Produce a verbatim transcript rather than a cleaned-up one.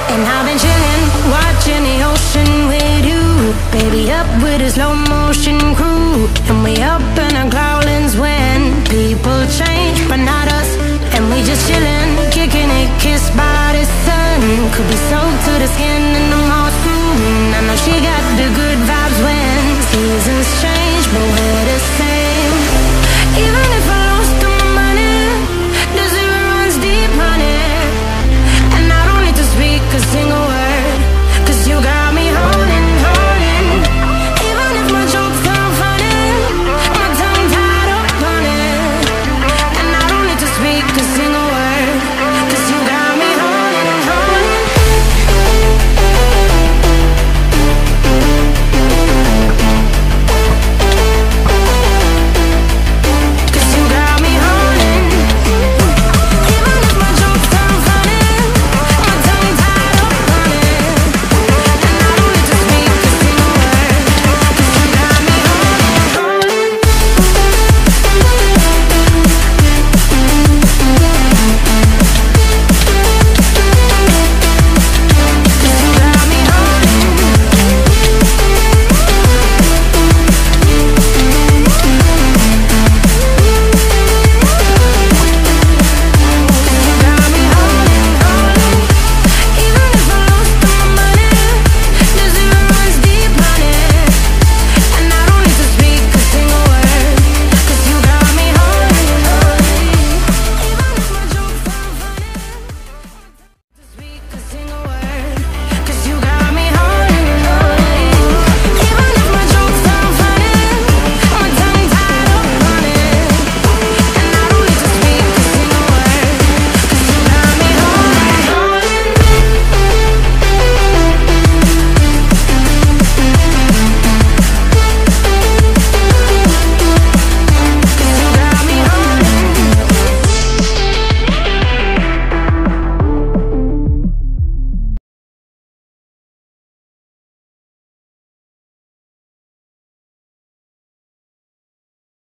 And I've been chillin', watching the ocean with you. Baby, up with a slow motion crew. And we up in our growlings when people change, but not us. And we just chillin', kicking it, kissed by the sun. Could be soaked to the skin in the moss room. I know she got the good vibes when seasons change, but when